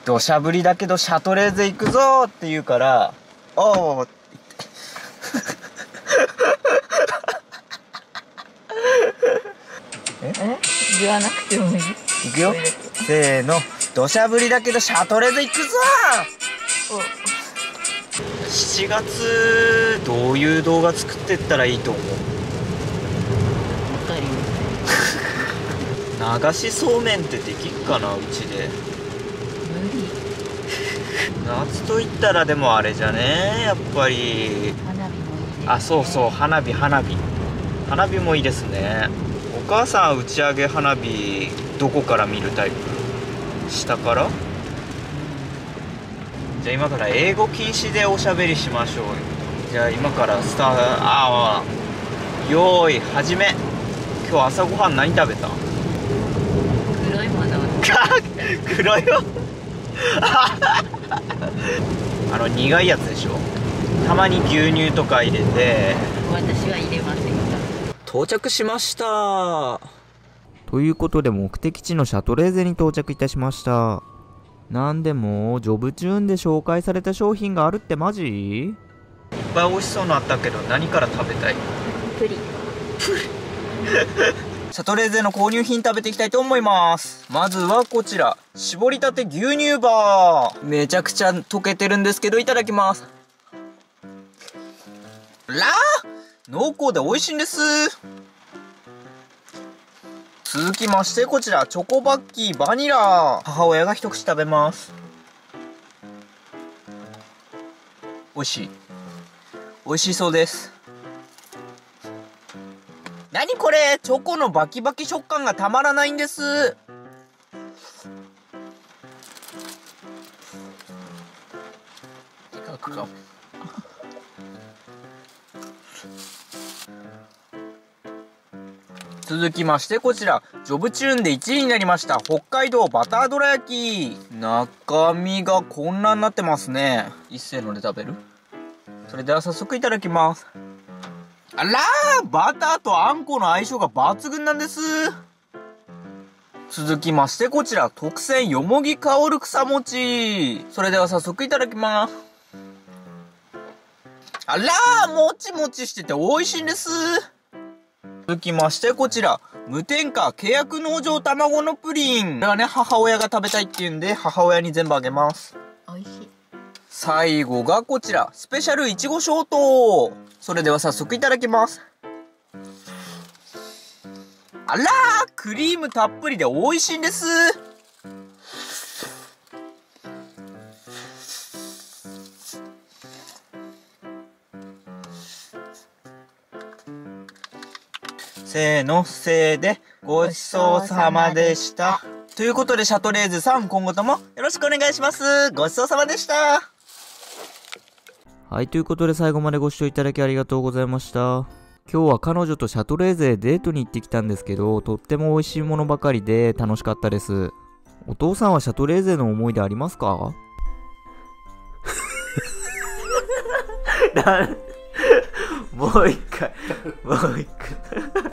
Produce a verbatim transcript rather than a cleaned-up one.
土砂降りだけどシャトレーゼ行くぞって言うから、おーえ言わなくてもいい。 行くよ。せーの。土砂降りだけどシャトレーゼ行くぞー。しちがつどういう動画作ってったらいいと思う？ わかるよ。 流しそうめんってできっかな、うちで。 無理。 夏といったらでもあれじゃね、やっぱり花火もいいですね。 あ、そうそう、花火花火花火もいいですね。お母さん打ち上げ花火どこから見るタイプ？下から？じゃあ今から英語禁止でおしゃべりしましょうよ。じゃあ今からスターあーよーい始め。今日朝ごはん何食べた？ 黒いものを黒いよあの苦いやつでしょ。たまに牛乳とか入れて。 私は入れませんが。 到着しました。ということで目的地のシャトレーゼに到着いたしました。なんでもジョブチューンで紹介された商品があるってマジ？いっぱい美味しそうのあったけど何から食べたい？ プリン。 シャトレーゼの購入品食べていきたいと思います。まずはこちら絞りたて牛乳バー。めちゃくちゃ溶けてるんですけどいただきます。らー濃厚で美味しいんです。続きましてこちらチョコバッキーバニラ。母親が一口食べます。美味しい美味しそうです。何これ、チョコのバキバキ食感がたまらないんです。続きましてこちらジョブチューンでいちいになりました北海道バターどら焼き。中身がこんなになってますね。一斉ので食べる。それでは早速いただきます。あらー、バターとあんこの相性が抜群なんです。続きましてこちら特選よもぎ香る草餅。それでは早速いただきます。あらー、もちもちしてて美味しいんです。続きましてこちら無添加契約農場卵のプリン。これはね母親が食べたいっていうんで母親に全部あげます。 美味しい。 最後がこちらスペシャルいちごショート。それでは早速いただきます。あらー、クリームたっぷりで美味しいんです。せーのせーでごちそうさまでした。ということでシャトレーゼさん今後ともよろしくお願いします。ごちそうさまでした。はい、ということで最後までご視聴いただきありがとうございました。今日は彼女とシャトレーゼへデートに行ってきたんですけど、とっても美味しいものばかりで楽しかったです。お父さんはシャトレーゼの思い出ありますか？もう一回、もう一回。